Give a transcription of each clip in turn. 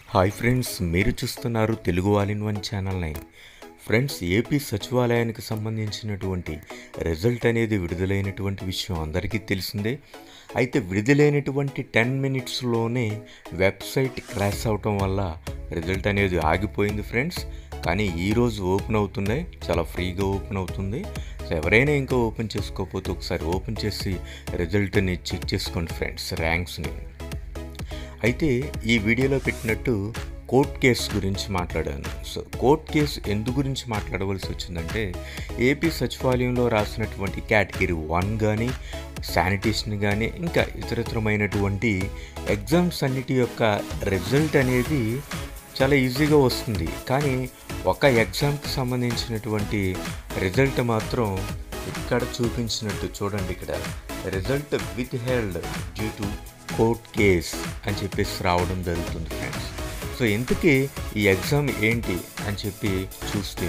Hi friends, మీరు చూస్తున్నారు Telugu all in one channel 9. Friends, AP సచివాలయానికి సంబంధించినటువంటి రిజల్ట్ అనేది విడుదలైనటువంటి విషయం అందరికీ తెలిసిందే. అయితే విడుదలైనటువంటి 10 మినిట్స్లోనే వెబ్సైట్ క్రాష్ అవటం వల్ల రిజల్ట్ అనేది ఆగిపోయింది ఫ్రెండ్స్. కానీ ఈరోజు ఓపెన్ అవుతున్నాయి, చాలా ఫ్రీగా ఓపెన్ అవుతుంది. సో ఎవరైనా ఇంకా ఓపెన్ చేసుకోకపోతే ఒకసారి ఓపెన్ చేసి రిజల్ట్ని చెక్ చేసుకోండి ఫ్రెండ్స్, ర్యాంక్స్ని. అయితే ఈ వీడియోలో పెట్టినట్టు కోర్ట్ కేసు గురించి మాట్లాడాను. సో కోర్ట్ కేసు ఎందు గురించి మాట్లాడవలసి వచ్చిందంటే, ఏపీ సచివాలయంలో రాసినటువంటి కేటగిరీ 1 కానీ, శానిటేషన్ కానీ, ఇంకా ఇతరమైనటువంటి ఎగ్జామ్స్ అన్నిటి యొక్క రిజల్ట్ అనేది చాలా ఈజీగా వస్తుంది. కానీ ఒక ఎగ్జామ్కి సంబంధించినటువంటి రిజల్ట్ మాత్రం ఇక్కడ చూపించినట్టు చూడండి, ఇక్కడ result withheld due to court case అని చెప్పేసి రావడం జరుగుతుంది ఫ్రెండ్స్. సో ఇంతకీ ఈ ఎగ్జామ్ ఏంటి అని చెప్పి చూస్తే,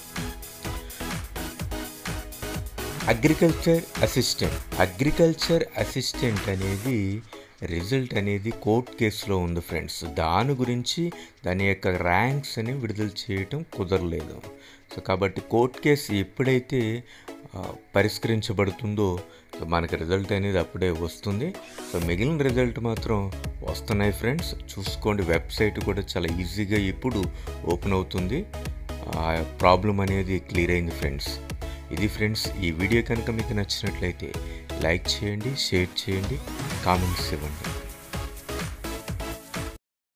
అగ్రికల్చర్ అసిస్టెంట్ అనేది రిజల్ట్ అనేది కోర్ట్ కేసులో ఉంది ఫ్రెండ్స్. దాని గురించి దాని యొక్క ర్యాంక్స్ అని విడుదల చేయటం కుదరలేదు. సో కాబట్టి కోర్ట్ కేసు ఎప్పుడైతే పరిష్కరించబడుతుందో మనకి రిజల్ట్ అనేది అప్పుడే వస్తుంది. సో మిగిలిన రిజల్ట్ మాత్రం వస్తున్నాయి ఫ్రెండ్స్, చూసుకోండి. వెబ్సైట్ కూడా చాలా ఈజీగా ఇప్పుడు ఓపెన్ అవుతుంది. ప్రాబ్లం అనేది క్లియర్ అయింది ఫ్రెండ్స్. ఇది ఫ్రెండ్స్, ఈ వీడియో కనుక మీకు నచ్చినట్లయితే లైక్ చేయండి, షేర్ చేయండి, కామెంట్స్ ఇవ్వండి.